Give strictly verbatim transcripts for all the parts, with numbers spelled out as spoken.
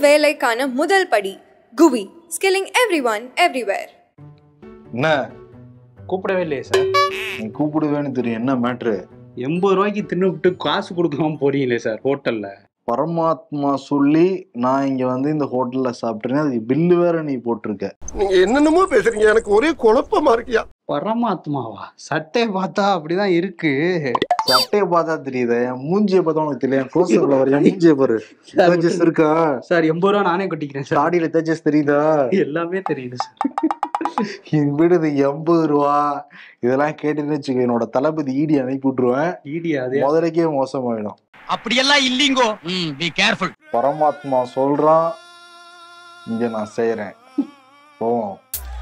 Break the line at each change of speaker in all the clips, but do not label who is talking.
வேலைக்கான முதல் படி குவி, ஸ்கில்லிங் எவ்ரிஒன் எவ்ரிவேர்.
என்ன
கூப்பிடவே இல்லையே சார்?
நீ கூப்பிடுவேன்னு தெரியும். என்ன மேட்ரு?
எண்பது ரூபாய்க்கு தின்னுவிட்டு காசு கொடுக்காம போறீங்களே சார் ஹோட்டல்ல.
பரமாத்மா சொல்லி நான் இங்க வந்து இந்த ஹோட்டல்ல சாப்பிட்டேன். அதுக்கு பில்லு வேற நீ போட்டிருக்க.
நீங்க என்னென்னமோ பேசுறீங்க, எனக்கு ஒரே குழப்பமா இருக்கியா.
பரமாத்மாவா? சட்டையை பார்த்தா அப்படிதான் இருக்கு.
சட்டையை பார்த்தா தெரியுது, என் மூஞ்சியை பார்த்தா உனக்கு தெரியும். க்ளோஸ்ல வர என் மூஞ்சியை பாரு. தேஜஸ் இருக்கா
சார்? எண்பது ரூபா நானே கொட்டிக்கிறேன் சார்.
தாடியில தேஜஸ் தெரியுதா?
எல்லாமே தெரியுது சார்.
விடுது எண்பது ரூபா இதெல்லாம் கேட்டுன்னு வச்சுக்க, என்னோட தளபதி ஈடி அனுப்பி விட்டுருவேன்.
ஈடி அதே
முதலைக்கே மோசமாயிடும்.
அப்படியெல்லாம் இல்லீங்கோ. Be careful.
பரமாத்மா சொல்றான், இங்க நான் செய்யறேன். போவோம்.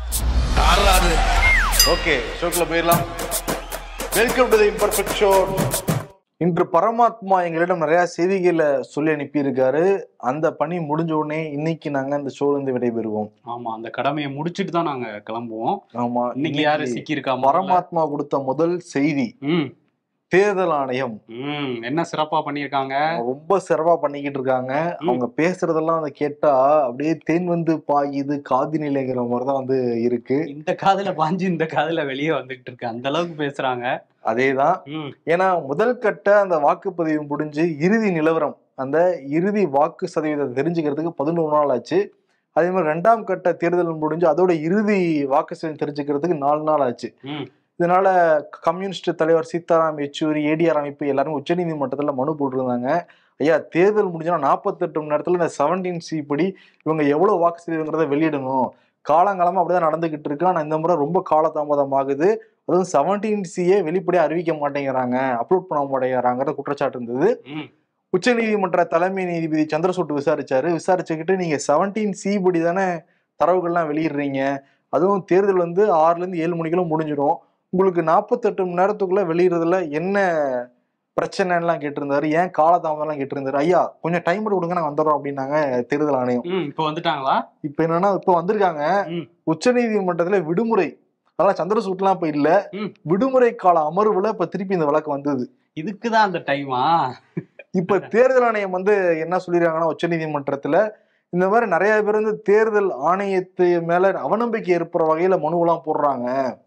ஓகே, ஷோக்குள்ள போயிடலாம். Welcome to the imperfect show. இன்று பரமாத்மா எங்களிடம் நிறைய செய்திகளை சொல்லி அனுப்பி இருக்காரு. அந்த பணி முடிஞ்ச உடனே இன்னைக்கு நாங்க அந்த ஷோல இருந்து விடைபெறுவோம்.
ஆமா, அந்த கடமையை முடிச்சிட்டு தான் நாங்க கிளம்புவோம்.
ஆமா,
இன்னைக்கு யாரு சிக்கி இருக்கா?
பரமாத்மா கொடுத்த முதல் செய்தி, தேர்தல் ஆணையம்
என்ன சிறப்பா பண்ணிருக்காங்க.
ரொம்ப சிறப்பா பண்ணிக்கிட்டு இருக்காங்க. அவங்க பேசுறதெல்லாம் அதை கேட்டா அப்படியே தேன் வந்து பாயுது காதி நிலைங்கிற மாதிரிதான் வந்து இருக்கு.
இந்த காதுல பாஞ்சு இந்த காதுல வெளியே வந்துட்டு இருக்கு, அந்த அளவுக்கு பேசுறாங்க.
அதேதான். ஏன்னா முதல் கட்ட அந்த வாக்குப்பதிவு முடிஞ்சு இறுதி நிலவரம், அந்த இறுதி வாக்கு சதவீதத்தை தெரிஞ்சுக்கிறதுக்கு பதினொரு நாள் ஆச்சு. அதே மாதிரி ரெண்டாம் கட்ட தேர்தல் முடிஞ்சு அதோட இறுதி வாக்கு சதவீதம் தெரிஞ்சுக்கிறதுக்கு நாலு நாள் ஆச்சு. இதனால கம்யூனிஸ்ட் தலைவர் சீதாராம் யெச்சூரி, ஏடிஆர் அமைப்பு எல்லாரும் உச்ச நீதிமன்றத்துல மனு போட்டிருந்தாங்க. ஐயா, தேர்தல் முடிஞ்சோன்னா நாற்பத்தி எட்டு மணி நேரத்துல இந்த செவன்டீன் சி படி இவங்க எவ்வளவு வாக்கு சதவீதங்கிறத வெளியிடணும். காலங்காலமா அப்படிதான் நடந்துகிட்டு இருக்கு. ஆனா இந்த முறை ரொம்ப காலதாமதம் ஆகுது. அதுவும் செவன்டீன் சியே வெளிப்படையா அறிவிக்க மாட்டேங்கிறாங்க, அப்லோட் பண்ண மாட்டேங்கிறாங்கிற குற்றச்சாட்டு இருந்தது. உச்ச நீதிமன்ற தலைமை நீதிபதி சந்திரசூட் விசாரிச்சாரு. விசாரிச்சுக்கிட்டு நீங்க செவன்டீன் சி படி தானே தரவுகள்லாம் வெளியிடுறீங்க, அதுவும் தேர்தல் வந்து ஆறுல இருந்து ஏழு மணிக்குள்ள முடிஞ்சிடும், உங்களுக்கு நாற்பத்தி எட்டு மணி நேரத்துக்குள்ள வெளியிடுறதுல என்ன பிரச்சனை எல்லாம் கேட்டிருந்தாரு. ஏன் காலதாமதம் எல்லாம் கேட்டிருந்தாரு. ஐயா, கொஞ்சம் டைம் கொடுங்க, நாங்க வந்துடுறோம் அப்படின்னாங்க தேர்தல் ஆணையம்.
இப்ப வந்துட்டாங்களா?
இப்ப என்னன்னா இப்ப வந்திருக்காங்க. உச்ச நீதிமன்றத்துல விடுமுறை, அதனால சந்திரசூட் எல்லாம் இப்ப இல்ல, விடுமுறை கால அமர்வுல இப்ப திருப்பி இந்த வழக்கு வந்தது.
இதுக்குதான் அந்த டைமா?
இப்ப தேர்தல் ஆணையம் வந்து என்ன சொல்லிருக்காங்கன்னா, உச்ச நீதிமன்றத்துல இந்த மாதிரி நிறைய பேர் வந்து தேர்தல் ஆணையத்து மேல அவநம்பிக்கை ஏற்படுற வகையில மனுவெல்லாம் போடுறாங்க,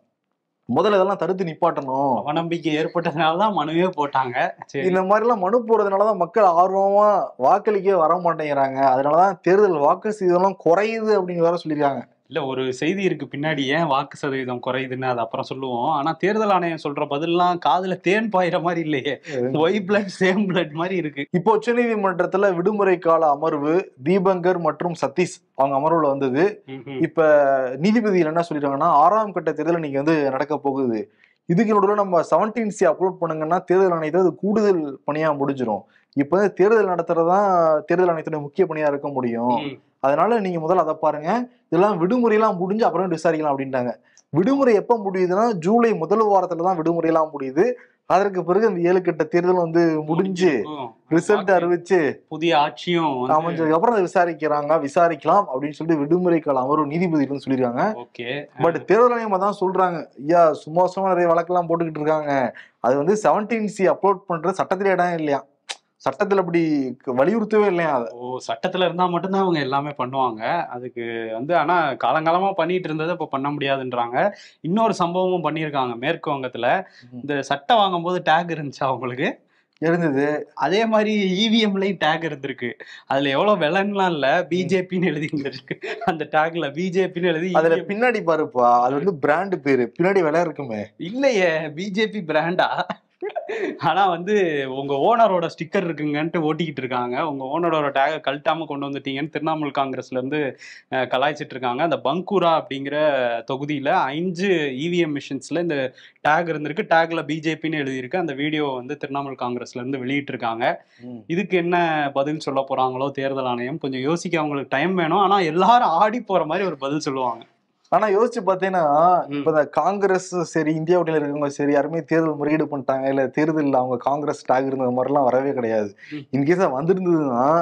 முதல்ல இதெல்லாம் தடுத்து நிப்பாட்டணும்.
அவநம்பிக்கை ஏற்பட்டதுனாலதான் மனுவே போட்டாங்க.
இந்த மாதிரி எல்லாம் மனு போடுறதுனாலதான் மக்கள் ஆர்வமா வாக்களிக்க வர மாட்டேங்கிறாங்க. அதனாலதான் தேர்தல் வாக்கு சதவீதம் குறையுது அப்படின்னு வேற சொல்லியிருக்காங்க.
இல்ல, ஒரு செய்தி இருக்கு பின்னாடி ஏன் வாக்கு சதவீதம் குறையுதுன்னு, அது அப்புறம் சொல்லுவோம். ஆனா தேர்தல் ஆணையம் சொல்ற பதிலாம் காதுல தேன் பாயிற மாதிரி இல்லையே, ஒய் பிளட் சேம் பிளட் மாதிரி இருக்கு.
இப்போ உச்ச நீதிமன்றத்துல விடுமுறை கால அமர்வு தீபங்கர் மற்றும் சதீஷ் அவங்க அமர்வுல வந்தது. இப்ப நீதிபதிகள் என்ன சொல்லிருக்காங்கன்னா, ஆறாம் கட்ட தேர்தல் நீங்க வந்து நடக்க போகுது, இதுக்கு நடுவில் நம்ம செவன்டீன் சி அப்லோட் பண்ணுங்கன்னா தேர்தல் ஆணையத்தை அது கூடுதல் பணியா முடிஞ்சிடும். இப்ப வந்து தேர்தல் நடத்துறதுதான் தேர்தல் ஆணையத்துடைய முக்கிய பணியா இருக்க முடியும். அதனால நீங்க முதல்ல அதை பாருங்க, இதெல்லாம் விடுமுறை எல்லாம் முடிஞ்சு அப்புறம் விசாரிக்கலாம் அப்படின்ட்டாங்க. விடுமுறை எப்ப முடியுதுன்னா ஜூலை முதல் வாரத்துலதான் விடுமுறை எல்லாம் முடியுது. அதற்கு பிறகு அந்த ஏழு கட்ட தேர்தல் வந்து முடிஞ்சு ரிசல்ட் அறிவிச்சு
புதிய ஆட்சியும்
அமைஞ்சதுக்கு அப்புறம் அதை விசாரிக்கிறாங்க, விசாரிக்கலாம் அப்படின்னு சொல்லிட்டு விடுமுறை கால அமர்வு நீதிபதிகள் சொல்லிருக்காங்க. பட் தேர்தல் ஆணையம் தான் சொல்றாங்க, ஐயா சும்மா சும்மா நிறைய வழக்கெல்லாம் போட்டுக்கிட்டு இருக்காங்க, அது வந்து செவன்டீன் சி அப்லோட் பண்றது சட்டத்திலே இடம் இல்லையா, சட்டத்துல அப்படி வலியுறுத்தவே இல்லையா.
ஓ, சட்டத்துல இருந்தா மட்டும்தான் அவங்க எல்லாமே பண்ணுவாங்க. அதுக்கு வந்து ஆனா காலங்காலமா பண்ணிட்டு இருந்ததை இப்ப பண்ண முடியாதுன்றாங்க. இன்னொரு சம்பவமும் பண்ணியிருக்காங்க மேற்கு வங்கத்துல. இந்த சட்டை வாங்கும் போது டேக் இருந்துச்சு அவங்களுக்கு
இருந்தது,
அதே மாதிரி இவிஎம்லயும் டேக் இருந்திருக்கு. அதுல எவ்வளவு விலைன்னுலாம் இல்ல, பிஜேபின்னு எழுதி இருந்திருக்கு அந்த டேக்ல, பிஜேபின்னு எழுதி.
அதுல பின்னாடி பாருப்பா, அது வந்து பிராண்ட் பேரு, பின்னாடி விலை இருக்குமே.
இல்லையே, பிஜேபி பிராண்டா? ஆனா வந்து உங்க ஓனரோட ஸ்டிக்கர் இருக்குங்கன்ட்டு ஓட்டிக்கிட்டு இருக்காங்க. உங்க ஓனரோட டேக கழட்டாம கொண்டு வந்துட்டீங்கன்னு திரிணாமுல் காங்கிரஸ்ல இருந்து கலாய்ச்சிட்டு இருக்காங்க. அந்த பங்கூரா அப்படிங்கிற தொகுதியில அஞ்சு இவிஎம் மிஷின்ஸ்ல இந்த டேக் இருந்திருக்கு. டேக்ல பிஜேபின்னு எழுதியிருக்கு. அந்த வீடியோ வந்து திரிணாமுல் காங்கிரஸ்ல இருந்து வெளியிட்டு இருக்காங்க. இதுக்கு என்ன பதில் சொல்ல போறாங்களோ தேர்தல் ஆணையம், கொஞ்சம் யோசிக்க அவங்களுக்கு டைம் வேணும். ஆனா எல்லாரும் ஆடி போற மாதிரி ஒரு பதில் சொல்லுவாங்க.
ஆனா யோசிச்சு பாத்தீங்கன்னா, இப்ப இந்த காங்கிரஸ் சரி, இந்தியா கூட்டணியில இருக்கவங்க சரி, யாருமே தேர்தல் முறையீடு பண்ணிட்டாங்க இல்ல தேர்தல் அவங்க காங்கிரஸ் டாக் இருந்த மாதிரி எல்லாம் வரவே கிடையாது. இன்கேஸ் வந்திருந்ததுன்னா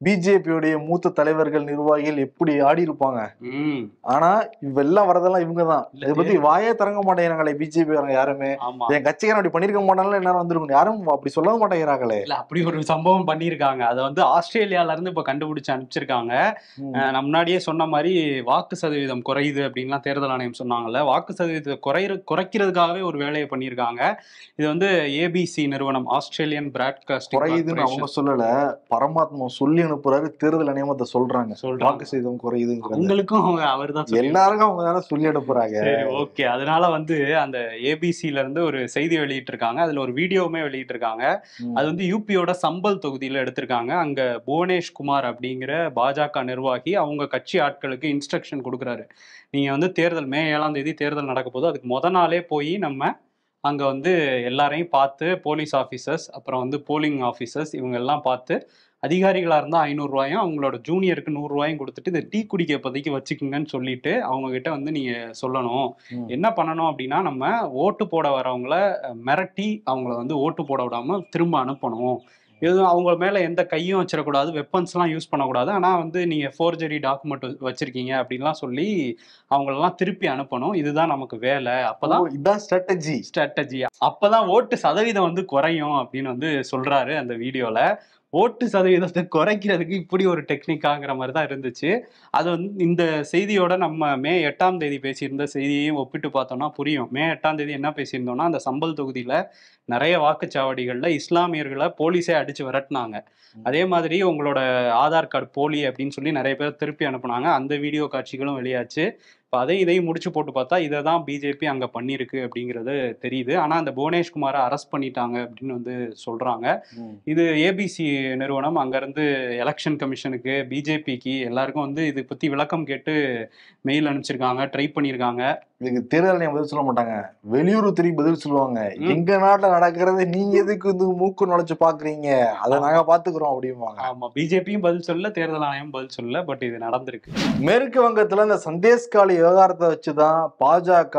பிஜேபியோடைய மூத்த தலைவர்கள் நிர்வாகிகள் எப்படி ஆடி இருப்பாங்க.
ம்
ஆனா இவெல்லாம் வரதெல்லாம் இவங்கதான்.
இல்ல,
இதை பத்தி வாயே திறங்க மாட்டேங்கிறாங்களே பிஜேபி யாருமே.
ஆமா
என் கட்சிக்காரன் அப்படி பண்ணிருக்க மாட்டாங்களா எல்லாரும் வந்திருக்கும், யாரும் அப்படி சொல்ல மாட்டேங்கிறாங்களே.
இல்ல அப்படி ஒரு சம்பவம் பண்ணியிருக்காங்க. அதை வந்து ஆஸ்திரேலியால இருந்து இப்ப கண்டுபிடிச்சு அனுப்பிச்சிருக்காங்க.
ம்.
அஹ் நம்ம முன்னாடியே சொன்ன மாதிரி வாக்கு சதவீதம் குறையுது அப்படின்லாம் தேர்தல் ஆணையம் சொன்னாங்கல்ல. வாக்கு சதவீதத்தை குறைய குறைக்கிறதுக்காகவே ஒரு வேலையை பண்ணியிருக்காங்க. இது வந்து ஏபிசி நிறுவனம், ஆஸ்திரேலியன் பிராட்காஸ்டிங்
குறையுதுன்னு அவங்க சொல்லல, பரமாத்மா சொல்லி அனுப்புறாரு, தேர்தல் நியமத்தை சொல்றாங்க
சொல்றாங்க.
வாக்கு சதவீதம் குறையுதுங்கிறது.
அவங்களுக்கும் அவங்க அவர் தான்
எல்லாருக்கும் அவங்க தானே சொல்லி அனுப்புறாங்க.
சரி ஓகே. அதனால வந்து அந்த ஏபிசில இருந்து ஒரு செய்தி வெளியிட்டு இருக்காங்க. அதுல ஒரு வீடியோவுமே வெளியிட்டு இருக்காங்க.
ம்.
அது வந்து யூபியோட சம்பல் தொகுதியில எடுத்திருக்காங்க. அங்க புவனேஷ் குமார் அப்படிங்கிற பாஜக நிர்வாகி அவங்க கட்சி ஆட்களுக்கு இன்ஸ்ட்ரக்ஷன் கொடுக்குறாரு. நீங்க வந்து தேர்தல் மே ஏழாம் தேதி தேர்தல் நடக்க போது, அதுக்கு முத நாளே போய் நம்ம அங்க வந்து எல்லாரையும் பார்த்து, போலீஸ் ஆஃபீஸர்ஸ் அப்புறம் வந்து போலிங் ஆஃபீஸர்ஸ் இவங்க எல்லாம் பார்த்து, அதிகாரிகளா இருந்தா ஐநூறு ரூபாயும் அவங்களோட ஜூனியருக்கு நூறு ரூபாயும் கொடுத்துட்டு இந்த டீ குடிக்க இப்போதைக்கு வச்சுக்குங்கன்னு சொல்லிட்டு அவங்க கிட்ட வந்து நீங்க சொல்லணும்.
ம்.
என்ன பண்ணணும் அப்படின்னா, நம்ம ஓட்டு போட வரவங்கள மிரட்டி அவங்கள வந்து ஓட்டு போட விடாம திரும்ப அனுப்பணும். எதுவும் அவங்க மேல எந்த கையும் வச்சிடக்கூடாது, வெப்பன்ஸ்லாம் யூஸ் பண்ணக்கூடாது. ஆனா வந்து நீங்க ஃபோர்ஜரி டாக்குமெண்ட் வச்சிருக்கீங்க அப்படின்லாம் சொல்லி அவங்களெல்லாம் திருப்பி அனுப்பணும். இதுதான் நமக்கு வேலை. அப்பதான்
ஓ, இதான் ஸ்ட்ராட்டஜி.
ஸ்ட்ராட்டஜி. அப்பதான் ஓட்டு சதவீதம் வந்து குறையும் அப்படின்னு வந்து சொல்றாரு அந்த வீடியோல. ஓட்டு சதவீதத்தை குறைக்கிறதுக்கு இப்படி ஒரு டெக்னிக்காங்கிற மாதிரி தான் இருந்துச்சு. அது வந்து இந்த செய்தியோட நம்ம மே எட்டாம் தேதி பேசியிருந்த செய்தியையும் ஒப்பிட்டு பார்த்தோம்னா புரியும். மே எட்டாம் தேதி என்ன பேசியிருந்தோம்னா, அந்த சம்பல் தொகுதியில நிறைய வாக்குச்சாவடிகள்ல இஸ்லாமியர்களை போலீஸே அடிச்சு விரட்டினாங்க. அதே மாதிரி உங்களோட ஆதார் கார்டு போலி அப்படின்னு சொல்லி நிறைய பேர் திருப்பி அனுப்புனாங்க. அந்த வீடியோ காட்சிகளும் வெளியாச்சு. இப்போ அதை இதையும் முடிச்சு போட்டு பார்த்தா இதை தான் பிஜேபி அங்கே பண்ணியிருக்கு அப்படிங்கிறது தெரியுது. ஆனால் அந்த புவனேஷ்குமாரை அரெஸ்ட் பண்ணிட்டாங்க அப்படின்னு வந்து சொல்கிறாங்க.
ம்.
இது ஏபிசி நிறுவனம் அங்கேருந்து எலெக்ஷன் கமிஷனுக்கு, பிஜேபிக்கு எல்லாருக்கும் வந்து இது பற்றி விளக்கம் கேட்டு மெயில் அனுப்பிச்சிருக்காங்க, ட்ரை பண்ணியிருக்காங்க.
இதுக்கு தேர்தல் ஆணையம் பதில் சொல்ல மாட்டாங்க, வெளியுறவுத்துறை பதில் சொல்லுவாங்க.
ம்.
எங்க நாட்டுல நடக்கிறத நீங்க எதுக்கு வந்து மூக்கு நுழைச்சு பாக்குறீங்க, அதை நாங்க பாத்துக்கிறோம் அப்படிம்பாங்க.
ஆமா, பிஜேபியும் பதில் சொல்லல, தேர்தல் ஆணையம் பதில் சொல்லல. பட் இது நடந்திருக்கு.
மேற்கு வங்கத்துல இந்த சந்தேஷ்காலி விவகாரத்தை வச்சுதான் பாஜக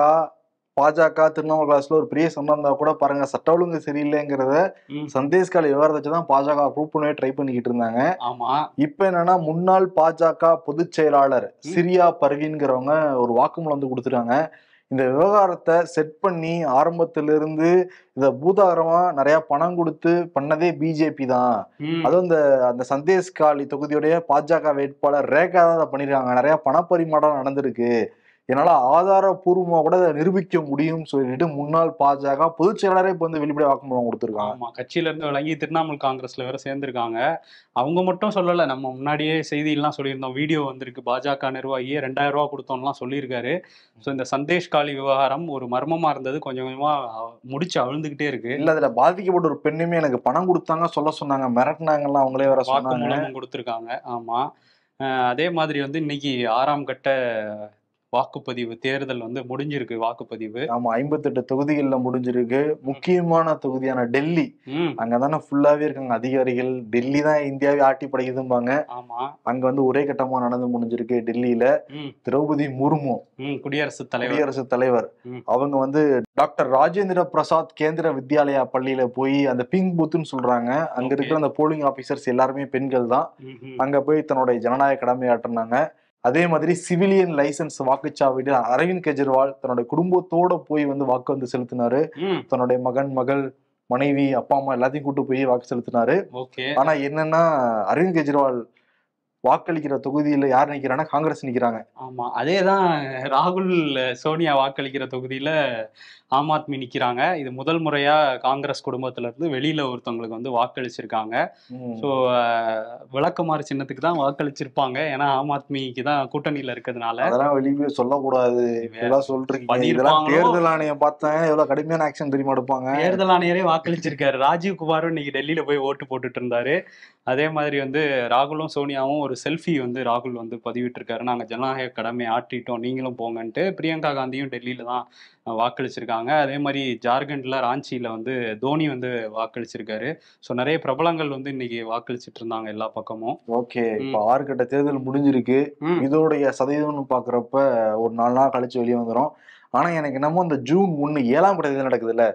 பாஜக திரிணாமுல் காங்கிரஸ்ல ஒரு பெரிய சம்பந்தம் இருந்தா கூட பாருங்க, சட்ட ஒழுங்கு சரியில்லைங்கிறத
ம்.
சந்தேஷ்காலி விவகாரத்தை வச்சுதான் பாஜக ப்ரூவ் பண்ணவே ட்ரை பண்ணிக்கிட்டு இருந்தாங்க.
ஆமா.
இப்ப என்னன்னா, முன்னாள் பாஜக பொதுச் செயலாளர் சிரியா பர்வீன்கிறவங்க ஒரு வாக்குமூலம் வந்து கொடுத்துருக்காங்க. இந்த விவகாரத்தை செட் பண்ணி ஆரம்பத்துல இருந்து இத பூதாகரமா நிறைய பணம் கொடுத்து பண்ணதே பிஜேபி தான்.
ம்.
அதுவும் இந்த அந்த சந்தேஷ்காலி தொகுதியுடைய பாஜக வேட்பாளர் ரேகா தான் அதை பண்ணிருக்காங்க. நிறைய பணப்பரிமாற்றம் நடந்திருக்கு, என்னால ஆதாரபூர்வமா கூட அதை நிரூபிக்க முடியும்னு சொல்லிட்டு முன்னாள் பாஜக பொதுச் செயலாளரே இப்ப வந்து வெளிப்படை வாக்குமூலம் கொடுத்திருக்காங்க.
ஆமா, கட்சியில இருந்து விலகி திரிணாமுல் காங்கிரஸ்ல வேற சேர்ந்திருக்காங்க. அவங்க மட்டும் சொல்லல, நம்ம முன்னாடியே செய்தியெல்லாம் சொல்லியிருந்தோம். வீடியோ வந்திருக்கு. பாஜக நிர்வாகியே ரெண்டாயிரம் ரூபாய் கொடுத்தோம்லாம் சொல்லியிருக்காரு. ஸோ இந்த சந்தேஷ்காலி விவகாரம் ஒரு மர்மமா இருந்தது, கொஞ்சம் கொஞ்சமா முடிச்சு அழுந்துகிட்டே இருக்கு.
இல்ல, அதுல பாதிக்கப்பட்ட ஒரு பெண்ணுமே எனக்கு பணம் கொடுத்தாங்க சொல்ல சொன்னாங்க, மிரட்டினாங்கலாம் அவங்களே வேற சொன்னாங்க.
வாக்குமூலமும் கொடுத்திருக்காங்க. ஆமா. அஹ் அதே மாதிரி வந்து இன்னைக்கு ஆறாம் கட்ட வாக்குப்பதிவு தேர்தல் வந்து முடிஞ்சிருக்கு. வாக்குப்பதிவு
ஆமா, ஐம்பத்தி எட்டு தொகுதிகள்ல முடிஞ்சிருக்கு. முக்கியமான தொகுதியான டெல்லி,
ம்
அங்கதானே ஃபுல்லாவே இருக்காங்க அதிகாரிகள். டெல்லி தான் இந்தியாவே ஆட்டி படைக்குதும்பாங்க.
ஆமா.
அங்க வந்து ஒரே கட்டமா நடந்து முடிஞ்சிருக்கு. டெல்லியில
ம்
திரௌபதி முர்மு,
ம் குடியரசுத் தலைவர்.
குடியரசுத் தலைவர்,
ம்.
அவங்க வந்து டாக்டர் ராஜேந்திர பிரசாத் கேந்திர வித்யாலயா பள்ளியில போய் அந்த பிங்க் பூத்துன்னு சொல்றாங்க, அங்க
Okay.
இருக்கிற அந்த போலிங் ஆபீசர்ஸ் எல்லாருமே பெண்கள் தான்.
ம், ம்.
அங்க போய் தன்னுடைய ஜனநாயக கடமையாற்றினாங்க. அதே மாதிரி சிவிலியன் லைசன்ஸ் வாக்குச்சாவடியில் அரவிந்த் கெஜ்ரிவால் தன்னுடைய குடும்பத்தோட போய் வந்து வாக்கு வந்து செலுத்தினாரு.
ம்
தன்னுடைய மகன், மகள், மனைவி, அப்பா அம்மா எல்லாத்தையும் கூட்டு போய் வாக்கு செலுத்தினாரு.
ஓகே.
ஆனா என்னன்னா, அரவிந்த் கெஜ்ரிவால் வாக்களிக்கிற தொகுதியில யார் நிக்கிறாங்கன்னா காங்கிரஸ் நிக்கிறாங்க.
ஆமா, அதேதான். ராகுல் சோனியா வாக்களிக்கிற தொகுதியில ஆம் ஆத்மி நிக்கிறாங்க. இது முதல் முறையா காங்கிரஸ் குடும்பத்துல இருந்து வெளியில ஒருத்தவங்களுக்கு வந்து வாக்களிச்சிருக்காங்க.
ம்.
ஸோ விளக்கமாறு சின்னத்துக்கு தான் வாக்களிச்சிருப்பாங்க. ஏன்னா ஆம் ஆத்மிக்கு தான் கூட்டணியில இருக்கிறதுனால.
அதெல்லாம் வெளியே சொல்லக்கூடாது, இதெல்லாம் சொல்றீங்க. இதெல்லாம்
பண்ணிருப்பாங்களோ?
தேர்தல் ஆணையம் பார்த்தாங்க எவ்வளவு கடுமையான ஆக்ஷன் தெரியுமா எடுப்பாங்க.
தேர்தல் ஆணையரே வாக்களிச்சிருக்காரு. ராஜீவ் குமாரும் இன்னைக்கு டெல்லியில போய் ஓட்டு போட்டுட்டு இருந்தாரு. அதே மாதிரி வந்து ராகுலும் சோனியாவும் ஒரு செல்ஃபி வந்து ராகுல் வந்து பதிவிட்டு இருக்காரு. நாங்க ஜனநாயக கடமை ஆற்றிட்டோம், நீங்களும் போங்கன்ட்டு. பிரியங்கா காந்தியும் டெல்லியில தான் வாக்களிச்சிருக்காங்க. அதே மாதிரி ஜார்க்கண்ட்ல ராஞ்சியில வந்து தோனி வந்து வாக்களிச்சிருக்காரு. ஸோ நிறைய பிரபலங்கள் வந்து இன்னைக்கு வாக்களிச்சிட்டு இருந்தாங்க எல்லா பக்கமும்.
ஓகே, இப்ப ஆறு கட்ட தேர்தல் முடிஞ்சிருக்கு.
ம்.
இதோடைய சதவீதம்னு பாக்குறப்ப ஒரு நாலு நாள் கழிச்சு வெளியே வந்துடும். ஆனா எனக்கு என்னமோ இந்த ஜூன் ஒண்ணு ஏழாம் கட்ட தேர்தல் நடக்குதுல்ல,
ம்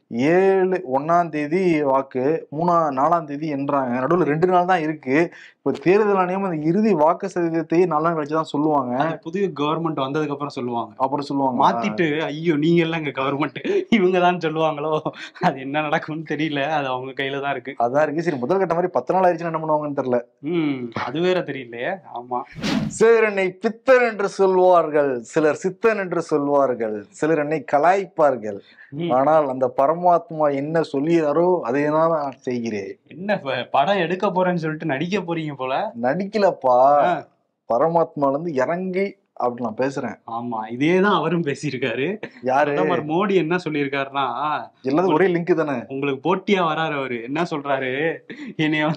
ஏழு ஒன்னாம் தேதி வாக்கு, மூணா நாலாம் தேதி என்றாங்க. நடுவில் ரெண்டு நாள் தான் இருக்கு. இப்ப தேர்தல் ஆணையம் அந்த இறுதி வாக்கு சதவீதத்தையே நாலு நாள் கழிச்சுதான் சொல்லுவாங்க.
புதிய கவர்மெண்ட் வந்ததுக்கு அப்புறம் சொல்லுவாங்க.
அப்புறம் சொல்லுவாங்க
மாத்திட்டு ஐயோ நீங்க எல்லாம் இங்க கவர்மெண்ட் இவங்கதான் சொல்லுவாங்களோ, அது என்ன நடக்கும்னு தெரியல. அது அவங்க கையில தான் இருக்கு.
அதான் இருக்கு. சரி, முதல் கட்ட மாதிரி பத்து நாள் ஆயிடுச்சுன்னு என்ன பண்ணுவாங்கன்னு தெரியல.
உம் அது வேற தெரியலையே. ஆமா,
சிலர் என்னை பித்தன் என்று சொல்வார்கள், சிலர் சித்தன் என்று சொல்வார்கள், சிலர் என்னை கலாய்ப்பார்கள். ஆனால் அந்த பரமாத்மா என்ன சொல்லியாரோ அதை தான் நான் செய்கிறேன்.
என்ன படம் எடுக்க போறேன்னு சொல்லிட்டு நடிக்க போறீங்க போல.
நடிக்கலப்பா, பரமாத்மால இருந்து இறங்கி அப்படி நான் பேசுறேன்.
ஆமா, இதேதான் அவரும் பேசியிருக்காரு. யாரு மோடி என்ன சொல்லியிருக்காருன்னா,
எல்லாரும் ஒரே லிங்க் தானே,
உங்களுக்கு போட்டியா வராரு. அவரு என்ன சொல்றாரு, என்னைய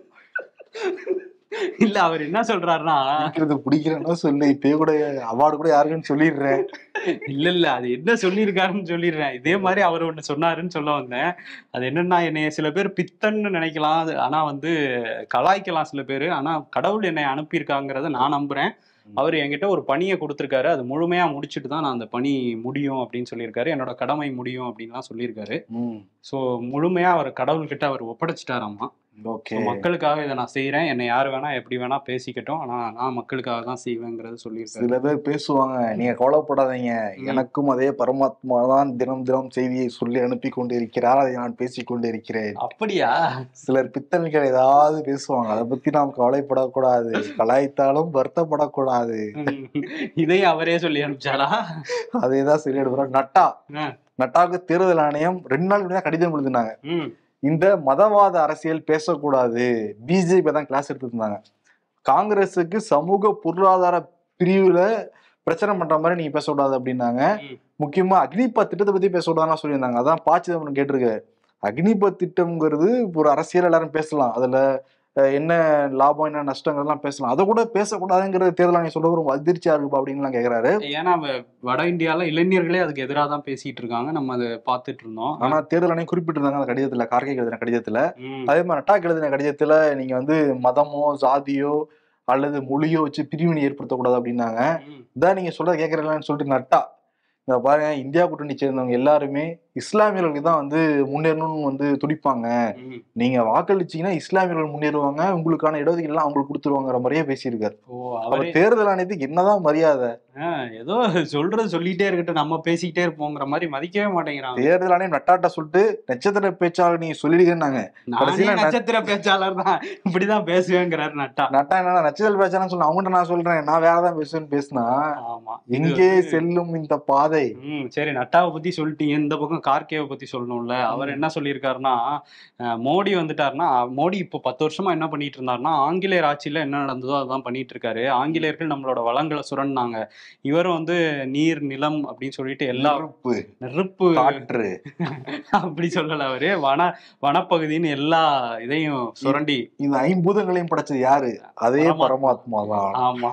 இல்ல அவர் என்ன சொல்றாருன்னா,
பிடிக்கிறேன்னா சொல்லு, இப்பயே கூட அவார்டு கூட யாருக்குன்னு சொல்லிடுறேன்.
இல்ல இல்ல அது என்ன சொல்லியிருக்காருன்னு சொல்லிடுறேன். இதே மாதிரி அவர் ஒண்ணு சொன்னாருன்னு சொல்ல வந்தேன். அது என்னன்னா, என்னைய சில பேர் பித்தன்னு நினைக்கலாம், ஆனா வந்து கலாய்க்கலாம் சில பேரு. ஆனா கடவுள் என்னை அனுப்பியிருக்காங்கிறத நான் நம்புறேன். அவர் என்கிட்ட ஒரு பணியை கொடுத்துருக்காரு, அது முழுமையா முடிச்சுட்டு தான் நான் அந்த பணி முடியும் அப்படின்னு சொல்லியிருக்காரு. என்னோட கடமை முடியும் அப்படின்லாம் சொல்லியிருக்காரு. ஸோ முழுமையா அவர் கடவுள்கிட்ட அவர் ஒப்படைச்சிட்டாராமா. ஓகே, மக்களுக்காக இதை நான் செய்யறேன், என்னை யாரு வேணா எப்படி வேணா பேசிக்கட்டும், ஆனா நான் மக்களுக்காக தான் செய்வேங்கிறது சொல்லியிருக்காரு.
சில பேர் பேசுவாங்க, நீங்க கவலைப்படாதீங்க, எனக்கும் அதே பரமாத்மா தான் தினம் தினம் செய்தியை சொல்லி அனுப்பி கொண்டு இருக்கிறார், அதை நான் பேசிக்கொண்டு இருக்கிறேன்.
அப்படியா?
சிலர் பித்தன்கள் ஏதாவது பேசுவாங்க, அதை பத்தி நாம் கவலைப்படக்கூடாது, கலாய்த்தாலும் வருத்தப்படக்கூடாது.
இதையும் அவரே சொல்லி அனுப்பிச்சாரா?
அதேதான் சரி எடுக்கிறோம். நட்டா நட்டாவுக்கு தேர்தல் ஆணையம் ரெண்டு நாள் முன்னாடி கடிதம் எழுதினாங்க. இந்த மதவாத அரசியல் பேசக்கூடாது, பிஜேபி தான் கிளாஸ் எடுத்துட்டு இருந்தாங்க. காங்கிரஸுக்கு சமூக பொருளாதார பிரிவுல பிரச்சனை பண்ற மாதிரி நீங்க பேசக்கூடாது அப்படின்னாங்க. முக்கியமா அக்னிபத் திட்டத்தை பத்தி பேசக்கூடாதுன்னு சொல்லியிருந்தாங்க. அதான் ப. சிதம்பரம் கேட்டிருக்கு, அக்னிபத் திட்டம்ங்கிறது ஒரு அரசியல், எல்லாரும் பேசலாம், அதுல என்ன லாபம் என்ன நஷ்டங்கள்லாம் பேசலாம், அதை கூட பேசக்கூடாதுங்கிறது தேர்தல் ஆணையம் சொல்ல ஒரு அதிர்ச்சியா இருக்குப்பா அப்படின்னு கேக்குறாரு.
ஏன்னா வட இந்தியால இளைஞர்களே அதுக்கு எதிராக தான் பேசிட்டு இருக்காங்க, நம்ம அதை பார்த்துட்டு இருந்தோம்.
ஆனா தேர்தல் ஆணையம் குறிப்பிட்டிருந்தாங்க அந்த கடிதத்துல, கார்கே எழுதின கடிதத்துல. அதே மாதிரி நட்டாக்கு எழுதின கடிதத்துல நீங்க வந்து மதமோ ஜாதியோ அல்லது மொழியோ வச்சு பிரிவினை ஏற்படுத்தக்கூடாது அப்படின்னாங்க. இதான் நீங்க சொல்றத கேட்கறீங்களான்னு சொல்லிட்டு நட்டா, இந்த பாருங்க, இந்தியா கூட்டணி சேர்ந்தவங்க எல்லாருமே இஸ்லாமியர்களுக்கு தான் வந்து முன்னேறணும்னு வந்து துடிப்பாங்க, நீங்க வாக்களிச்சீங்கன்னா இஸ்லாமியர்கள் முன்னேறுவாங்க, உங்களுக்கான இடஒதுக்கீடு எல்லாம் அவங்களுக்கு கொடுத்துருவாங்கிற மாதிரியே பேசியிருக்காரு. அவர் தேர்தல் ஆணையத்துக்கு என்னதான் மரியாதை,
ஏதோ சொல்றது சொல்லிட்டே இருக்கட்டும், நம்ம பேசிக்கிட்டே இருப்போங்கிற மாதிரி மதிக்கவே மாட்டேங்கிறாங்க.
தேர்தல் ஆணையம் நட்டாட்ட சொல்லிட்டு நட்சத்திர பேச்சாளர் நீங்க சொல்லிடுங்கன்னாங்க.
நட்சத்திர பேச்சாளர் தான் இப்படிதான் பேசுவேங்கிறாரு நட்டா.
நட்டா என்ன நட்சத்திர பேச்சாளர் சொல்ல, அவங்ககிட்ட நான் சொல்றேன், நான் வேறதான் பேசுவேன்னு பேசினா எங்கே செல்லும் இந்த பாதை.
உம் சரி, நட்டாவை பத்தி சொல்லிட்டீங்க, இந்த பக்கம் கார்கேவை பத்தி சொல்லணும்ல. அவர் என்ன சொல்லியிருக்காருன்னா, மோடி வந்துட்டாருன்னா, மோடி இப்போ பத்து வருஷமா என்ன பண்ணிட்டு இருந்தாருன்னா, ஆங்கிலேயர் ஆட்சியில என்ன நடந்ததோ அதான் பண்ணிட்டு இருக்காரு. ஆங்கிலேயர்கள் நம்மளோட வளங்களை சுரண்டாங்க, இவரும் வந்து நீர் நிலம் அப்படின்னு சொல்லிட்டு எல்லா நெருப்பு காற்று அப்படி சொல்லல, அவரு வன வனப்பகுதின்னு எல்லா இதையும் சுரண்டி
இந்த ஐம்பூதங்களையும் படைச்சது யாரு? அதே பரமாத்மா தான்.
ஆமா,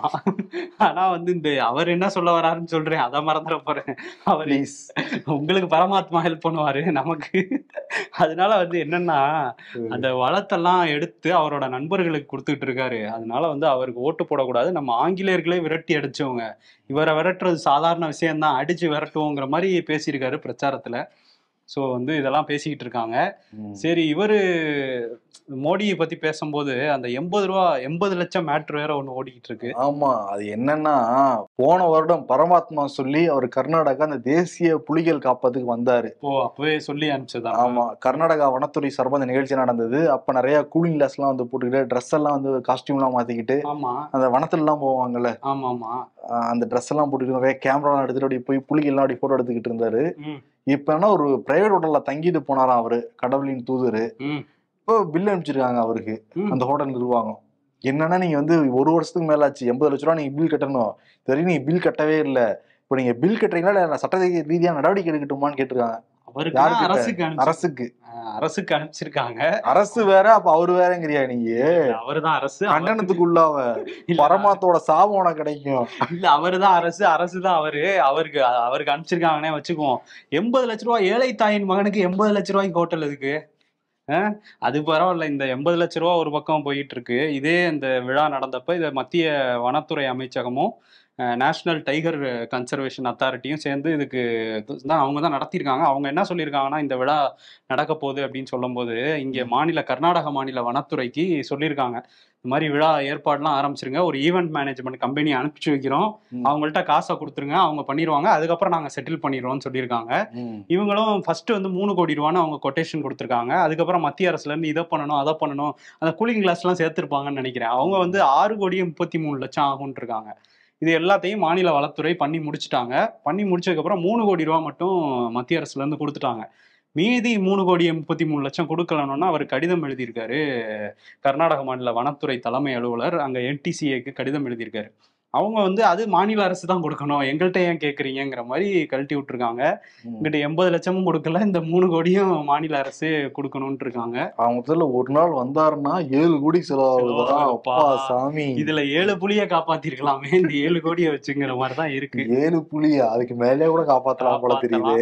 ஆனா வந்து இந்த அவர் என்ன சொல்ல வராருன்னு சொல்றேன், அதை மறந்துட போறேன். அவரு உங்களுக்கு பரமாத்மா ஹெல்ப் பண்ணுவாரு நமக்கு. அதனால வந்து என்னன்னா, அந்த வளத்தெல்லாம் எடுத்து அவரோட நண்பர்களுக்கு கொடுத்துட்டு இருக்காரு. அதனால வந்து அவருக்கு ஓட்டு போடக்கூடாது, நம்ம ஆங்கிலேயர்களே விரட்டி அடிச்சவங்க, இவரை விரட்டுறது சாதாரண விஷயம்தான், அடிச்சு விரட்டுவோங்கிற மாதிரி பேசியிருக்காரு பிரச்சாரத்துல. ஸோ வந்து இதெல்லாம் பேசிக்கிட்டு இருக்காங்க. சரி, இவரு மோடியை பத்தி பேசும்போது அந்த எண்பது ரூபா எண்பது லட்சம் மேட்ரு வேற ஒண்ணு ஓடிக்கிட்டு இருக்கு.
ஆமா, அது என்னன்னா, போன வருடம் பரமாத்மா சொல்லி அவர் கர்நாடகா அந்த தேசிய புலிகள் காப்பதுக்கு வந்தாரு.
ஓ, அப்பவே சொல்லி அனுப்பிச்சதா?
ஆமா, கர்நாடகா வனத்துறை சார்பாக அந்த நிகழ்ச்சி நடந்தது. அப்ப நிறைய கூலிங் கிளாஸ் எல்லாம் வந்து போட்டுக்கிட்டு, ட்ரெஸ் எல்லாம் வந்து காஸ்டியூம் எல்லாம் மாத்திக்கிட்டு,
ஆமா
அந்த வனத்துல எல்லாம் போவாங்கல்ல,
ஆமா ஆமா
அந்த ட்ரெஸ் எல்லாம் போட்டுக்கிட்டு நிறைய கேமரா எல்லாம் எடுத்துட்டு அப்படி போய் புலிகள் எல்லாம் அப்படி போட்டோ எடுத்துக்கிட்டு இருந்தாரு. இப்ப என்ன, ஒரு பிரைவேட் ஹோட்டல்ல தங்கிட்டு போனாராம் அவரு, கடவுளின் தூதரு. இப்போ பில் அனுப்பிச்சிருக்காங்க அவருக்கு அந்த ஹோட்டல் நிர்வாகம். என்னன்னா, நீங்க வந்து ஒரு வருஷத்துக்கு மேல ஆச்சு, எண்பது லட்ச ரூபா நீங்க பில் கட்டணும், இது வரைக்கும் நீங்க பில் கட்டவே இல்லை, இப்போ நீங்க பில் கட்டுறீங்களா சட்ட ரீதியா நடவடிக்கை எடுக்கட்டுமான்னு கேட்டிருக்காங்க. அரசுக்கு அரசுக்கு
அரசுக்கு அனுப்பிச்சிருக்காங்க.
அரசு வேற, அப்ப அவரு வேறங்கிறியா நீங்க?
அவருதான் அரசு,
கண்டனத்துக்குள்ளாவ பரமாத்தோட சாபம் உனக்கு கிடைக்கும்.
இல்ல, அவருதான் அரசு, அரசுதான் அவரு. அவருக்கு அவருக்கு அனுப்பிச்சிருக்காங்கன்னே வச்சுக்குவோம். எண்பது லட்ச ரூபாய் ஏழை தாயின் மகனுக்கு எண்பது லட்ச ரூபாய்க்கு ஹோட்டல் எதுக்கு? அது பரவாயில்ல, இந்த எண்பது லட்ச ரூபா ஒரு பக்கம் போயிட்டு இருக்கு. இதே இந்த விழா நடந்தப்ப இதை மத்திய வனத்துறை அமைச்சகமும் நேஷனல் டைகர் கன்சர்வேஷன் அத்தாரிட்டியும் சேர்ந்து இதுக்கு தான் அவங்க தான் நடத்தியிருக்காங்க. அவங்க என்ன சொல்லியிருக்காங்கன்னா, இந்த விழா நடக்க போகுது அப்படின்னு சொல்லும்போது இங்கே மாநில கர்நாடக மாநில வனத்துறைக்கு சொல்லியிருக்காங்க, இந்த மாதிரி விழா ஏற்பாடுலாம் ஆரம்பிச்சிருங்க, ஒரு ஈவெண்ட் மேனேஜ்மெண்ட் கம்பெனி அனுப்பிச்சு வைக்கிறோம், அவங்கள்ட்ட காசை கொடுத்துருங்க, அவங்க பண்ணிடுவாங்க, அதுக்கப்புறம் நாங்கள் செட்டில் பண்ணிடுறோம்னு சொல்லியிருக்காங்க. இவங்களும் ஃபர்ஸ்ட் வந்து மூணு கோடி ரூபான்னு அவங்க கொட்டேஷன் கொடுத்துருக்காங்க. அதுக்கப்புறம் மத்திய அரசுல இருந்து இதை பண்ணணும் அதை பண்ணணும், அந்த கூலிங் கிளாஸ்லாம் சேர்த்துருப்பாங்கன்னு நினைக்கிறேன். அவங்க வந்து ஆறு கோடியே முப்பத்தி மூணு லட்சம் ஆகும்னு இருக்காங்க. இது எல்லாத்தையும் மாநில வளத்துறை பண்ணி முடிச்சுட்டாங்க. பண்ணி முடிச்சதுக்கப்புறம் மூணு கோடி ரூபா மட்டும் மத்திய அரசுல இருந்து கொடுத்துட்டாங்க. மீதி மூணு கோடியே முப்பத்தி மூணு லட்சம் கொடுக்கலன்னா அவர் கடிதம் எழுதியிருக்காரு. கர்நாடக மாநில வனத்துறை தலைமை அலுவலர் அங்க என்டிசிஏக்கு கடிதம் எழுதியிருக்காரு. அவங்க வந்து அது மாநில அரசு தான் கொடுக்கணும், எங்கள்கிட்ட ஏன் கேட்குறீங்கிற மாதிரி கழட்டி விட்டுருக்காங்க. இங்கிட்ட எண்பது லட்சமும் கொடுக்கல, இந்த மூணு கோடியும் மாநில அரசு கொடுக்கணும்னு இருக்காங்க.
அவங்க முதல்ல ஒரு நாள் வந்தாருன்னா ஏழு கோடி செலவாகுதா சாமி.
இதுல ஏழு புலிய காப்பாத்திருக்கலாமே, இந்த ஏழு கோடியை வச்சுங்கிற மாதிரிதான் இருக்கு.
ஏழு புலியா? அதுக்கு மேலே கூட காப்பாத்தலாம் போல தெரியுது.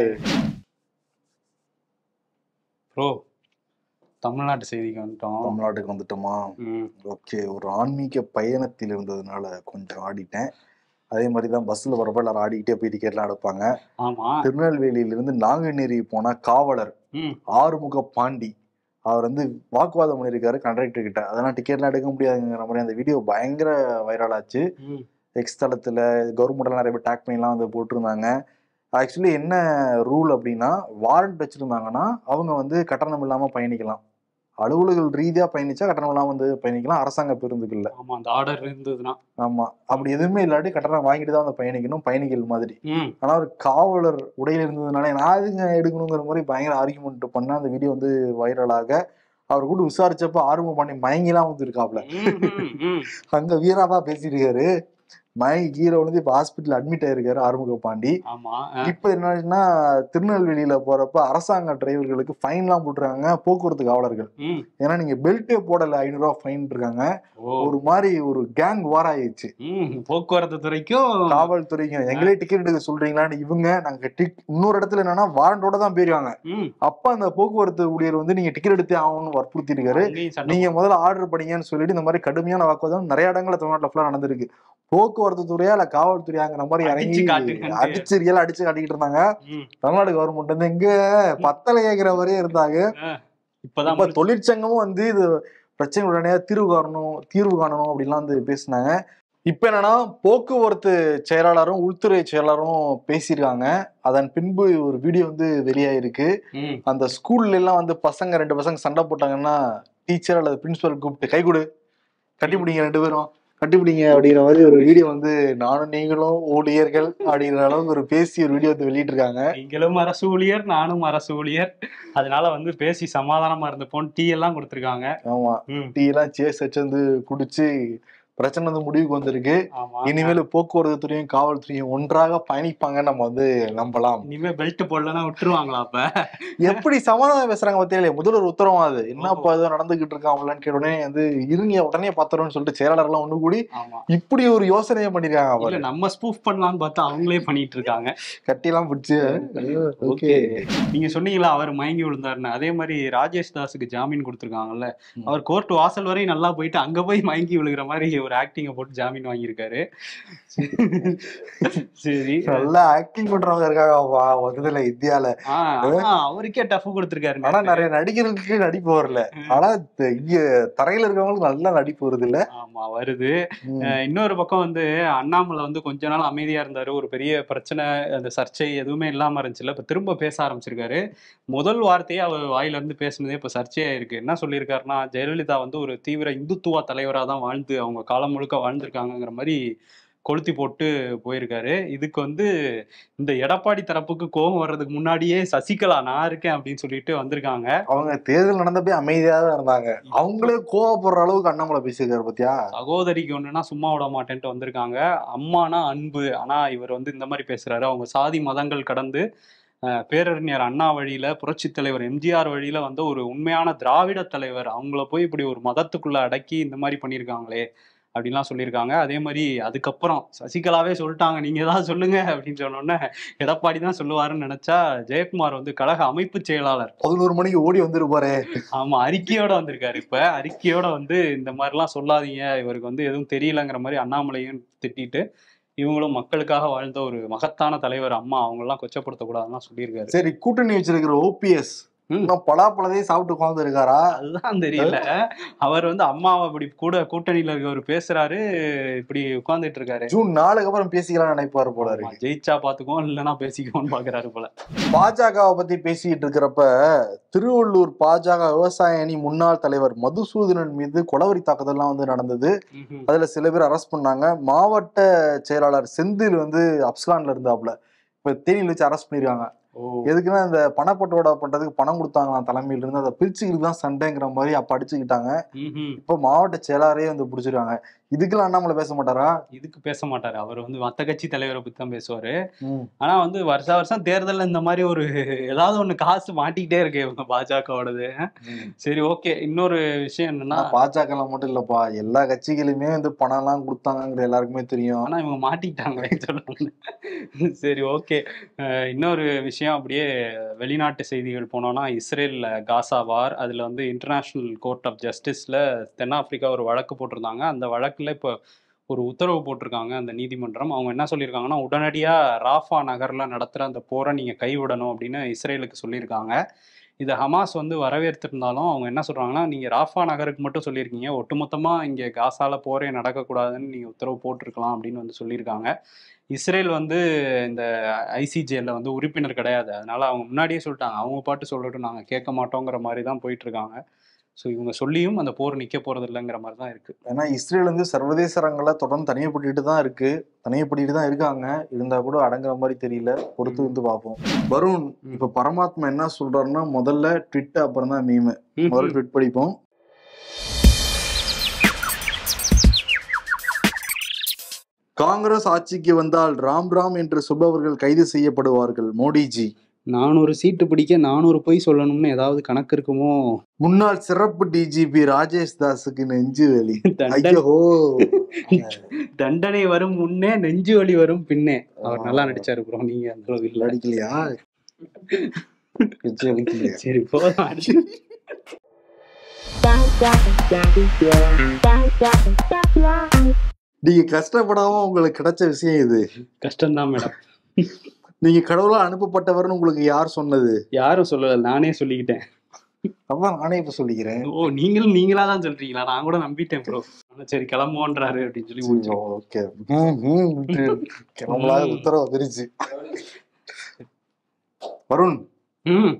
ப்ரோ, தமிழ்நாட்டு செய்திக்கு வந்துட்டோம்.
தமிழ்நாட்டுக்கு வந்துட்டோமா? ஓகே. ஒரு ஆன்மீக பயணத்தில் இருந்ததுனால கொஞ்சம் ஆடிட்டேன். அதே மாதிரி தான் பஸ்ல வரப்ப எல்லாரும் ஆடிக்கிட்டே போய் டிக்கெட்லாம் எடுப்பாங்க.
ஆமா.
திருநெல்வேலியிலிருந்து நாங்குநேரி போன காவலர் ஆறுமுக பாண்டி அவர் வந்து வாக்குவாதம் பண்ணியிருக்காரு கண்டக்டர் கிட்ட. அதெல்லாம் டிக்கெட்லாம் எடுக்க முடியாதுங்கிற மாதிரி அந்த வீடியோ பயங்கர வைரல் ஆச்சு. எக்ஸ் தளத்துல கவர்மெண்ட்லாம் நிறைய பேர் டேக் பண்ணிலாம் வந்து போட்டிருந்தாங்க. ஆக்சுவலி என்ன ரூல் அப்படின்னா, வாரண்ட் வச்சிருந்தாங்கன்னா அவங்க வந்து கட்டணம் இல்லாம பயணிக்கலாம். அலுவலர்கள் ரீதியா பயணிச்சா கட்டணம் இல்லாம வந்து பயணிக்கலாம், அரசாங்க பேருந்துகள்ல.
ஆமா, அந்த ஆர்டர் இருந்ததுன்னா. ஆமா,
அப்படி எதுவுமே இல்லாட்டி கட்டணம் வாங்கிட்டு தான் வந்து பயணிக்கணும், பயணிகள் மாதிரி. ஆனா ஒரு காவலர் உடையில இருந்ததுனால நான் எதுங்க எடுக்கணுங்கிற மாதிரி பயங்கர ஆர்குமெண்ட் பண்ண அந்த வீடியோ வந்து வைரலாக, அவர் கூட விசாரிச்சப்ப ஆர்வம் பண்ணி மயங்கிலாம் வந்து இருக்காப்ல. அங்க வீராவா பேசியிருக்காரு. மயங்கி கீழே வந்து இப்ப ஹாஸ்பிட்டல் அட்மிட் ஆயிருக்காரு ஆறுமுக பாண்டி. இப்ப என்னன்னா, திருநெல்வேலியில போறப்ப அரசாங்க டிரைவர்களுக்கு ஃபைன் எல்லாம் போட்டுருக்காங்க போக்குவரத்து காவலர்கள். ஏன்னா நீங்க பெல்ட்டே போடல, ஐநூறு ரூபாய் ஃபைன் இருக்காங்க. ஒரு மாதிரி ஒரு கேங் வார் ஆயிடுச்சு
போக்குவரத்து துறைக்கும்
காவல்துறைக்கும். எங்களே டிக்கெட் எடுக்க சொல்றீங்களான்னு இவங்க, நாங்க இன்னொரு இடத்துல என்னன்னா வாரண்டோட தான் போயிருக்காங்க. அப்ப அந்த போக்குவரத்து ஊழியர் வந்து நீங்க டிக்கெட் எடுத்தே ஆகணும்னு வற்புறுத்தி இருக்காரு. நீங்க முதல்ல ஆர்டர் பண்ணீங்கன்னு சொல்லிட்டு இந்த மாதிரி கடுமையான வாக்குவாதம் நிறைய இடங்கள்ல தமிழ்நாட்டுல ஃபுல்லா நடந்திருக்கு. போக்குவரத்து துறையா இல்ல காவல்துறையாங்கிற மாதிரி இறங்கி அடிச்சு ரியல் அடிச்சு காட்டிக்கிட்டு இருந்தாங்க. தமிழ்நாடு கவர்மெண்ட் வந்து எங்க பத்தலைங்கிற மாதிரியே இருந்தாங்க. இப்பதான் தொழிற்சங்கமும் வந்து இது பிரச்சனை உடனே தீர்வு காணணும் தீர்வு காணணும் அப்படின்லாம் வந்து பேசினாங்க. இப்ப என்னன்னா, போக்குவரத்து செயலாளரும் உள்துறை செயலாளரும் பேசியிருக்காங்க. அதன் பின்பு ஒரு வீடியோ வந்து வெளியாயிருக்கு. அந்த ஸ்கூல்ல எல்லாம் வந்து பசங்க ரெண்டு பசங்க சண்டை போட்டாங்கன்னா டீச்சர் அல்லது பிரின்சிபல் கூப்பிட்டு கை கொடு, கட்டிப்பிடிங்க, ரெண்டு பேரும் கட்டிப்பிடிங்க அப்படிங்கிற மாதிரி ஒரு வீடியோ வந்து நானும் நீங்களும் ஊழியர்கள் அப்படிங்கிற அளவுக்கு ஒரு பேசி ஒரு வீடியோ வந்து வெளியிட்டு இருக்காங்க.
நீங்களும் அரசு ஊழியர், நானும் அரசு ஊழியர், அதனால வந்து பேசி சமாதானமா இருந்துப்போம். டீ எல்லாம் கொடுத்துருக்காங்க.
ஆமா, டீ எல்லாம் சேஸ் வச்சு வந்து குடிச்சு பிரச்சனை வந்து முடிவுக்கு வந்திருக்கு. இனிமேல் போக்குவரத்து துறையும் காவல்துறையும் ஒன்றாக பயணிப்பாங்க நம்ம வந்து நம்பலாம்.
இனிமே பெல்ட் போடலன்னா விட்டுருவாங்களா? அப்ப எப்படி
சமாதானம் பேசுறாங்க பத்தியா? முதல்வர் உத்தரவா அது என்னப்பா ஏதோ நடந்துகிட்டு இருக்காங்களான்னு கேட்ட உடனே வந்து இருங்க உடனே பாத்துறோம்னு சொல்லிட்டு செயலாளர் எல்லாம் ஒண்ணு கூடி இப்படி ஒரு யோசனையை பண்ணிருக்காங்க.
நம்ம ஸ்பூஃப் பண்ணலாம்னு பார்த்தா அவங்களே பண்ணிட்டு இருக்காங்க.
கட்டிலாம் பிடிச்சு.
ஓகே, நீங்க சொன்னீங்களா அவர் மயங்கி விழுந்தாருன்னு, அதே மாதிரி ராஜேஷ் தாஸுக்கு ஜாமீன் கொடுத்துருக்காங்கல்ல. அவர் கோர்ட் வாசல் வரை நல்லா போயிட்டு அங்க போய் மயங்கி விழுகிற மாதிரி ஒரு ஆக்டிங்க போட்டு ஜாமீன் வாங்கியிருக்காரு. சரி,
நல்லா ஆக்டிங் பண்றவங்க இருக்காங்க இந்தியால.
அவருக்கே டஃப் கொடுத்துருக்காரு.
ஆனா நிறைய நடிகர்களுக்கு நடிப்பு வரல, ஆனா இங்க தரையில இருக்கவங்களுக்கு நல்லா நடிப்பு வருது இல்ல?
ஆமா, வருது. இன்னொரு பக்கம் வந்து அண்ணாமலை வந்து கொஞ்ச நாள் அமைதியா இருந்தாரு, ஒரு பெரிய பிரச்சனை அந்த சர்ச்சை எதுவுமே இல்லாம இருந்துச்சுல்ல. இப்ப திரும்ப பேச ஆரம்பிச்சிருக்காரு. முதல் வார்த்தையே அவர் வாயில இருந்து பேசுனதே இப்ப சர்ச்சையா இருக்கு. என்ன சொல்லியிருக்காருன்னா, ஜெயலலிதா வந்து ஒரு தீவிர இந்துத்துவ தலைவரா தான் வாழ்ந்து அவங்க காலம் முழுக்க வாழ்ந்திருக்காங்கிற மாதிரி கொளுத்தி போட்டு போயிருக்காரு. இதுக்கு வந்து இந்த எடப்பாடி தரப்புக்கு கோபம் வர்றதுக்கு முன்னாடியே சசிகலா நான் இருக்கேன் அப்படின்னு சொல்லிட்டு வந்திருக்காங்க.
அவங்க தேர்தல் நடந்தப்பே அமைதியா தான் இருந்தாங்க, அவங்களே கோவப்படுற அளவுக்கு அண்ணாமலை பேசியிருக்காரு பத்தியா.
சகோதரிக்கு ஒண்ணுன்னா சும்மா விட மாட்டேன்ட்டு வந்திருக்காங்க. அம்மானா அன்பு, ஆனா இவர் வந்து இந்த மாதிரி பேசுறாரு. அவங்க சாதி மதங்கள் கடந்து பேரறிஞர் அண்ணா வழியில, புரட்சி தலைவர் எம்ஜிஆர் வழியில வந்து ஒரு உண்மையான திராவிட தலைவர், அவங்கள போய் இப்படி ஒரு மதத்துக்குள்ள அடக்கி இந்த மாதிரி பண்ணியிருக்காங்களே அப்படின்லாம் சொல்லியிருக்காங்க. அதே மாதிரி அதுக்கப்புறம் சசிகலாவே சொல்லிட்டாங்க நீங்க ஏதாவது சொல்லுங்க அப்படின்னு சொன்னோன்னே எடப்பாடி தான் சொல்லுவாருன்னு நினைச்சா ஜெயக்குமார் வந்து கழக அமைப்பு செயலாளர்
பதினோரு மணிக்கு ஓடி வந்துருப்பாரு.
ஆமா, அறிக்கையோட வந்திருக்காரு. இப்ப அறிக்கையோட வந்து இந்த மாதிரிலாம் சொல்லாதீங்க, இவருக்கு வந்து எதுவும் தெரியலங்கிற மாதிரி அண்ணாமலையும் திட்டிட்டு இவங்களும் மக்களுக்காக வாழ்ந்த ஒரு மகத்தான தலைவர் அம்மா அவங்கெல்லாம் கொச்சப்படுத்தக்கூடாதுன்னு சொல்லியிருக்காரு.
சரி, கூட்டணி வச்சிருக்கிற ஓபிஎஸ் பலாப்பழத்தையும் சாப்பிட்டு உட்கார்ந்து இருக்காரா?
அதுதான் தெரியல. அவர் வந்து அம்மாவை இப்படி கூட கூட்டணியில இருக்கவர் பேசுறாரு, இப்படி உட்கார்ந்துட்டு இருக்காரு.
ஜூன் நாலுக்கு அப்புறம் பேசிக்கலாம் நினைப்பாரு போல இருக்கு.
ஜெயிச்சா பாத்துக்குவோம், இல்லைன்னா பேசிக்குவோம்னு பாக்குறாரு போல.
பாஜகவை பத்தி பேசிட்டு இருக்கிறப்ப திருவள்ளூர் பாஜக விவசாய அணி முன்னாள் தலைவர் மதுசூதனன் மீது கொலவரி தாக்குதல்லாம் வந்து நடந்தது. அதுல சில பேர் அரெஸ்ட் பண்ணாங்க. மாவட்ட செயலாளர் செந்தில் வந்து அப்ஸ்கான்ல இருந்தாப்ல, இப்ப தேனியில் வச்சு அரெஸ்ட் பண்ணிருக்காங்க. எதுக்குன்னா இந்த பணப்பட்டுவாடா பண்றதுக்கு பணம் கொடுத்தாங்களாம் தலைமையில இருந்து, அதை பிரிச்சுக்கிட்டு தான் சண்டைங்கிற மாதிரி அப்ப அடிச்சுக்கிட்டாங்க. இப்ப மாவட்ட செயலாளரே வந்து பிடிச்சிருக்காங்க. இதுக்கெல்லாம் அண்ணாமலை பேச மாட்டாரா?
இதுக்கு பேச மாட்டாரு. அவர் வந்து மத்த கட்சி தலைவரை பத்தி தான் பேசுவாரு. ஆனா வந்து வருஷ வருஷம் தேர்தல் இந்த மாதிரி ஒரு ஏதாவது ஒண்ணு காசு மாட்டிக்கிட்டே இருக்கு இவங்க பாஜகவோடது. சரி, ஓகே. இன்னொரு விஷயம் என்னன்னா,
பாஜக எல்லாம் மட்டும் இல்லப்பா, எல்லா கட்சிகளுமே வந்து பணம் எல்லாம் கொடுத்தாங்கிற எல்லாருக்குமே தெரியும்.
ஆனா இவங்க மாட்டிக்கிட்டாங்களே சொல்லுவாங்க. சரி, ஓகே. இன்னொரு விஷயம், அப்படியே வெளிநாட்டு செய்திகள் போனோம்னா, இஸ்ரேல்ல காசா வார், அதுல வந்து இன்டர்நேஷனல் கோர்ட் ஆஃப் ஜஸ்டிஸ்ல தென்னாப்பிரிக்கா ஒரு வழக்கு போட்டிருந்தாங்க. அந்த வழக்குல இப்போ ஒரு உத்தரவு போட்டிருக்காங்க அந்த நீதிமன்றம். அவங்க என்ன சொல்லியிருக்காங்கன்னா, உடனடியா ராஃபா நகர்ல நடத்துற அந்த போரை நீங்க கைவிடணும் அப்படின்னு இஸ்ரேலுக்கு சொல்லியிருக்காங்க. இதை ஹமாஸ் வந்து வரவேற்றிருந்தாலும் அவங்க என்ன சொல்றாங்கன்னா, நீங்க ராஃபா நகருக்கு மட்டும் சொல்லியிருக்கீங்க, ஒட்டுமொத்தமா இங்க காசால போரே நடக்கக்கூடாதுன்னு நீங்க உத்தரவு போட்டிருக்கலாம் அப்படின்னு வந்து சொல்லியிருக்காங்க. இஸ்ரேல் வந்து இந்த ஐசிஜேல வந்து உறுப்பினர் கிடையாது, அதனால அவங்க முன்னாடியே சொல்லிட்டாங்க, அவங்க பாட்டு சொல்லட்டும், நாங்கள் கேட்க மாட்டோங்கிற மாதிரி தான் போயிட்டு இருக்காங்க. ஸோ இவங்க சொல்லியும் அந்த போர் நிற்க போறது இல்லைங்கிற மாதிரி தான் இருக்கு.
ஏன்னா இஸ்ரேல் வந்து சர்வதேச அரங்கில் தொடர்ந்து தனியப்பட்டு தான் இருக்கு, தனியப்பட்டு தான் இருக்காங்க. இருந்தா கூட அடங்குற மாதிரி தெரியல, பொறுத்து வந்து பார்ப்போம். வருண், இப்ப பரமாத்மா என்ன சொல்றாருன்னா, முதல்ல ட்விட் அப்புறம் தான் மீம். முதல்ல ட்விட் படிப்போம். காங்கிரஸ் ஆட்சிக்கு வந்தால் ராம் ராம் என்று சொல்பவர்கள் கைது செய்யப்படுவார்கள். மோடிஜி
நானூறு சீட்டு பிடிக்க நானூறு பொய் சொல்லணும்னு ஏதாவது கணக்கு இருக்குமோ?
முன்னாள் சிறப்பு டிஜிபி ராஜேஷ் தாஸுக்கு நெஞ்சு வலி.
தண்டனை வரும் முன்னே நெஞ்சு வலி வரும் பின்னே. அவர் நல்லா நடிச்சாரு ப்ரோ. நீங்க அந்த அளவுக்கு
நடிக்கலையா?
சரி, போதும்.
நீங்க கஷ்டப்படாம உங்களுக்கு கிடைச்ச விஷயம் இது.
கஷ்டம்தான் மேடம்.
நீங்க கடவுளா அனுப்பப்பட்டவர்னு உங்களுக்கு யார் சொன்னது?
யாரும் சொல்லல, நானே சொல்லிக்கிட்டேன்.
அதான் நானே இப்ப சொல்லிக்கிறேன்.
ஓ, நீங்களும் நீங்களா தான் சொல்றீங்களா? நான் கூட நம்பிட்டேன் ப்ரோ. சரி, கிளம்புவோன்றாரு அப்படின்னு சொல்லி முடிச்சோம்.
ஓகே, கிளம்பலா உத்தரவு வந்துருச்சு. வருண்,
ம்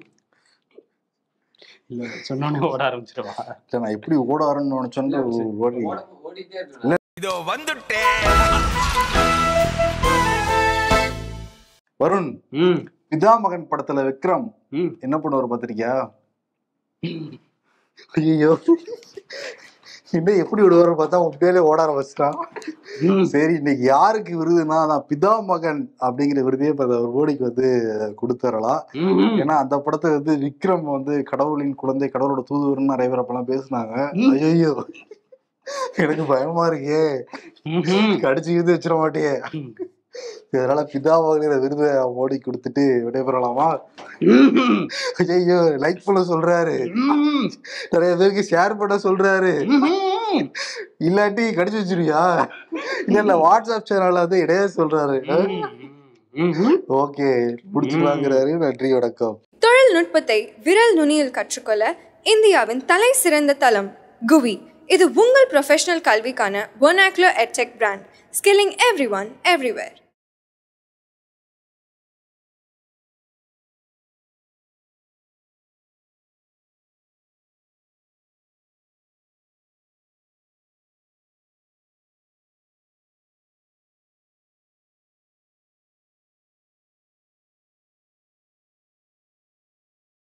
இல்ல சொன்னோடனே ஓட ஆரம்பிச்சிருவா?
நான் எப்படி ஓட ஆரம்பிச்சு சொன்ன
இதோ வந்துட்டேன்.
வருண், பிதா மகன் படத்துல விக்ரம் என்ன பண்ணுவார் பாத்திருக்கியா? ஐயோ, இன்னும் எப்படி விடுவாரு பார்த்தா உண்மையிலே ஓட ஆரம்பிச்சிட்டான். சரி, இன்னைக்கு யாருக்கு விருதுன்னா, நான் பிதா மகன் அப்படிங்கிற விருதையே ஒரு மோடிக்கு வந்து கொடுத்துடலாம். ஏன்னா அந்த படத்தை வந்து விக்ரம் வந்து கடவுளின் குழந்தை, கடவுளோட தூதுவர்னு நிறைய பேர் அப்பெல்லாம் பேசினாங்க. ஐயோ, எனக்கு பயமா இருக்கே, கடிச்சு இது வச்சிட மாட்டேயே. இதனால பிதா மகன் விருதை மோடி கொடுத்துட்டு விடைபெறலாமா? ஐயோ, லைக் பண்ண சொல்றாரு, நிறைய பேருக்கு ஷேர் பண்ண சொல்றாரு. இல்லாட்டி கடிச்சு வச்சிருவியா? இல்ல இல்ல வாட்ஸ்அப் சேனல்ல வந்து இடையே சொல்றாரு. ஓகே, முடிச்சுக்கலாங்கிறாரு. நன்றி, வணக்கம்.
தொழில்நுட்பத்தை விரல் நுனியில் கற்றுக்கொள்ள இந்தியாவின் தலை சிறந்த தளம் குவி. இது உங்கள் ப்ரொஃபஷனல் கல்விக்கான vernacular edtech brand. Skilling everyone everywhere.